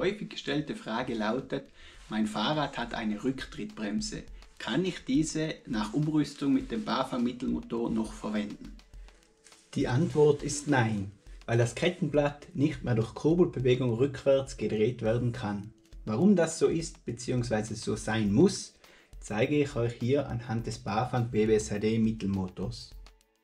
häufig gestellte Frage lautet: Mein Fahrrad hat eine Rücktrittbremse. Kann ich diese nach Umrüstung mit dem BAFA-Mittelmotor noch verwenden? Die Antwort ist nein, weil das Kettenblatt nicht mehr durch Kurbelbewegung rückwärts gedreht werden kann. Warum das so ist bzw. so sein muss, zeige ich euch hier anhand des Bafang BBS HD Mittelmotors.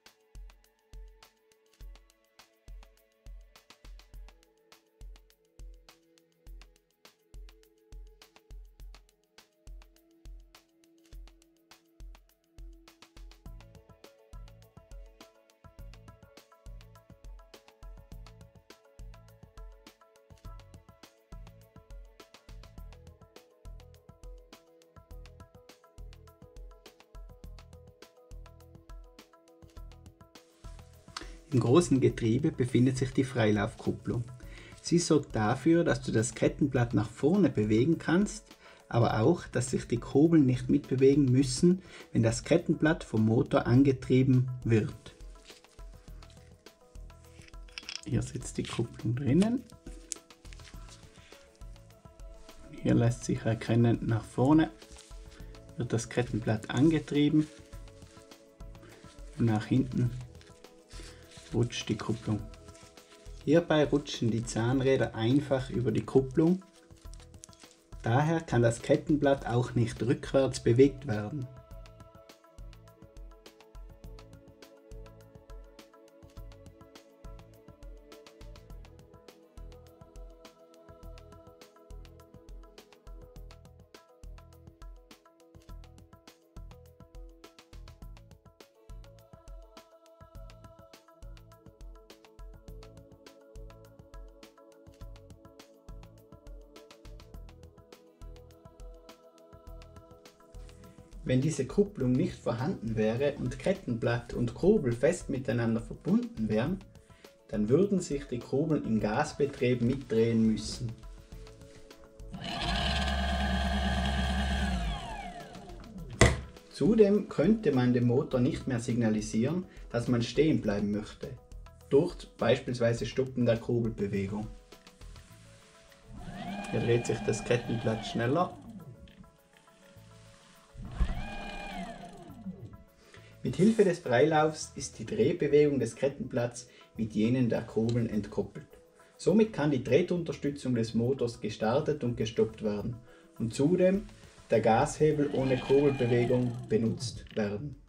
Im großen Getriebe befindet sich die Freilaufkupplung. Sie sorgt dafür, dass du das Kettenblatt nach vorne bewegen kannst, aber auch, dass sich die Kurbeln nicht mitbewegen müssen, wenn das Kettenblatt vom Motor angetrieben wird. Hier sitzt die Kupplung drinnen. Hier lässt sich erkennen, nach vorne wird das Kettenblatt angetrieben und nach hinten rutscht die Kupplung. Hierbei rutschen die Zahnräder einfach über die Kupplung. Daher kann das Kettenblatt auch nicht rückwärts bewegt werden. Wenn diese Kupplung nicht vorhanden wäre und Kettenblatt und Kurbel fest miteinander verbunden wären, dann würden sich die Kurbeln im Gasbetrieb mitdrehen müssen. Zudem könnte man dem Motor nicht mehr signalisieren, dass man stehen bleiben möchte, durch beispielsweise Stoppen der Kurbelbewegung. Hier dreht sich das Kettenblatt schneller. Mit Hilfe des Freilaufs ist die Drehbewegung des Kettenblatts mit jenen der Kurbeln entkoppelt. Somit kann die Tretunterstützung des Motors gestartet und gestoppt werden und zudem der Gashebel ohne Kurbelbewegung benutzt werden.